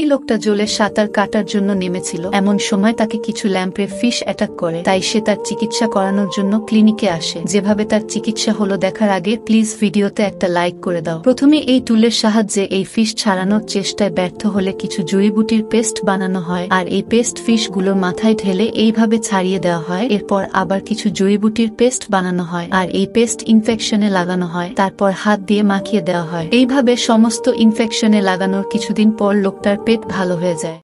লোকটা জলে সাঁতার কাটার জন্য নেমেছিল। এমন সময় তাকে কিছু ল্যাম্প্রে ফিশ অ্যাটাক করে, তাই সে তার চিকিৎসা করানোর জন্য ক্লিনিকে আসে। যেভাবে তার চিকিৎসা হলো দেখার আগে প্লিজ ভিডিওতে একটা লাইক করে দাও। প্রথমে এই টুলের সাহায্যে এই ফিশ ছাড়ানোর চেষ্টায় ব্যর্থ হলে কিছু জড়িবুটির পেস্ট বানানো হয়, আর এই পেস্ট ফিশ গুলোর মাথায় ঢেলে এইভাবে ছাড়িয়ে দেওয়া হয়। এরপর আবার কিছু জড়িবুটির পেস্ট বানানো হয়, আর এই পেস্ট ইনফেকশনে লাগানো হয়। তারপর হাত দিয়ে মাখিয়ে দেওয়া হয়। এইভাবে সমস্ত ইনফেকশনে লাগানোর কিছুদিন পর লোকটার পেট ভালো হয়ে যায়।